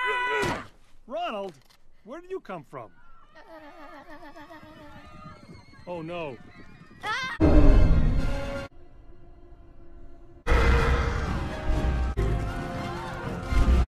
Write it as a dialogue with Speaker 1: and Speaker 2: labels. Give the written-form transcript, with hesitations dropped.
Speaker 1: Ronald, where did you come from? Oh no.